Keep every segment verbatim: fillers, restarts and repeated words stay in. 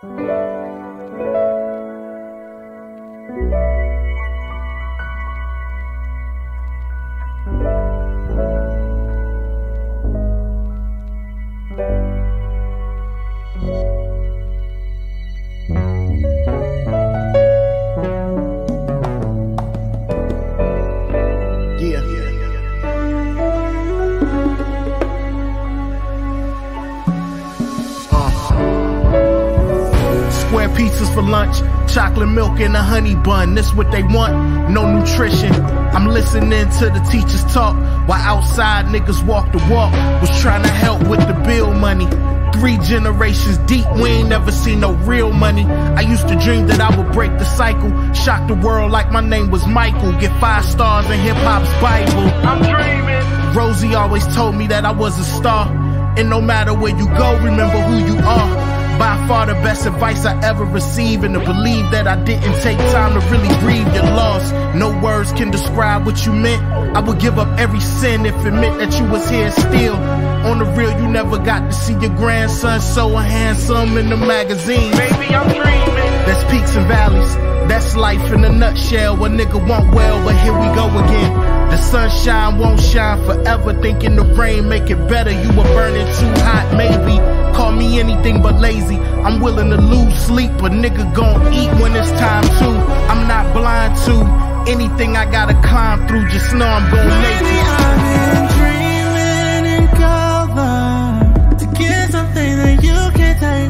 Pizzas for lunch, chocolate milk and a honey bun. This what they want, no nutrition. I'm listening to the teachers talk while outside niggas walk the walk. Was trying to help with the bill money. Three generations deep, we ain't never seen no real money. I used to dream that I would break the cycle, shock the world like my name was Michael, get five stars in hip-hop's Bible. I'm dreaming. Rosie always told me that I was a star, and no matter where you go, remember who you are. By far the best advice I ever received, and to believe that I didn't take time to really grieve your loss. No words can describe what you meant. I would give up every sin if it meant that you was here still. On the real, you never got to see your grandson so handsome in the magazine. Baby, I'm dreaming. There's peaks and valleys, that's life in a nutshell. A nigga want well, but here we go again. The sunshine won't shine forever, thinking the rain make it better. You were burning too hot, maybe. Call me anything but lazy. I'm willing to lose sleep, but nigga gon' eat when it's time to. I'm not blind to anything I gotta climb through. Just know I'm gon' make it. I've been dreaming in color to get something that you can't take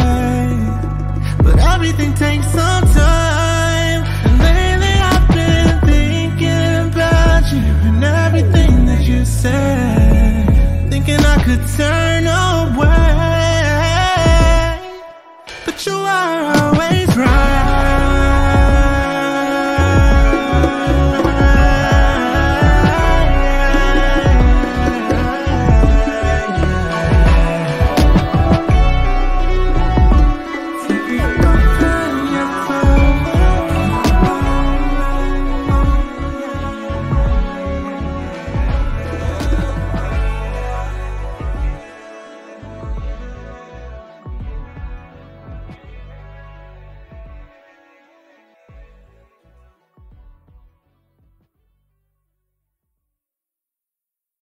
away, but everything takes some time. And lately I've been thinking about you and everything that you said, thinking I could turn away. You are